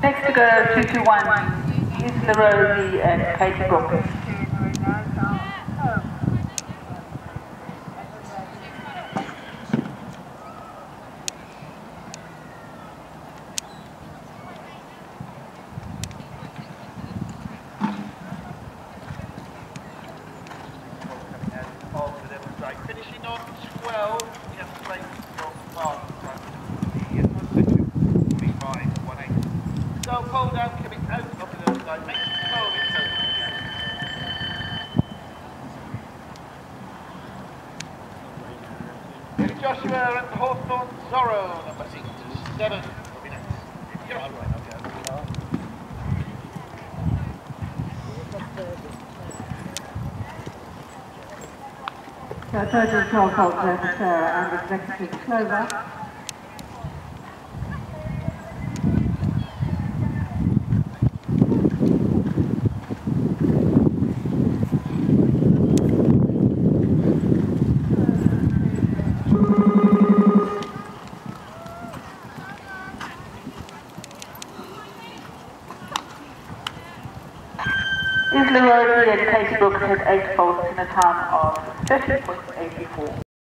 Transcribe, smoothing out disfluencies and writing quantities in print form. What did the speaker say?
Next to go 221 is the Rosie and Katie Broome. Finishing on 12, we have to play from far in front. So pull down, coming out of the other side, make it cold in total. Joshua and Hawthorne Zorro, number 87, will be next. Joshua. So a total of 12 faults there for Sarah and Executive Clover. Rosie and Katie Broome had 8 faults in a time of 30.84.